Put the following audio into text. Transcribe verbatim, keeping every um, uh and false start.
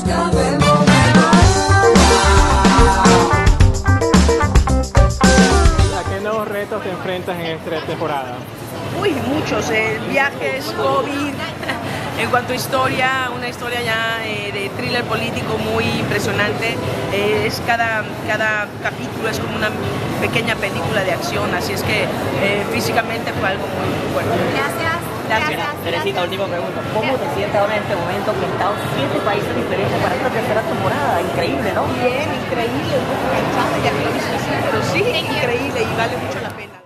¿A qué nuevos retos te enfrentas en esta temporada? Uy, muchos. El viaje es COVID. En cuanto a historia, una historia ya eh, de thriller político muy impresionante. Eh, es cada, cada capítulo es como una pequeña película de acción, así es que eh, físicamente fue algo muy, muy bueno. Gracias. Gracias. Teresita, última pregunta. ¿Cómo te sientes ahora en este momento que han estado siete países diferentes para esta tercera temporada? Increíble, ¿no? Bien, increíble, un poco cansada, ya que lo hice así, pero sí, increíble y vale mucho la pena.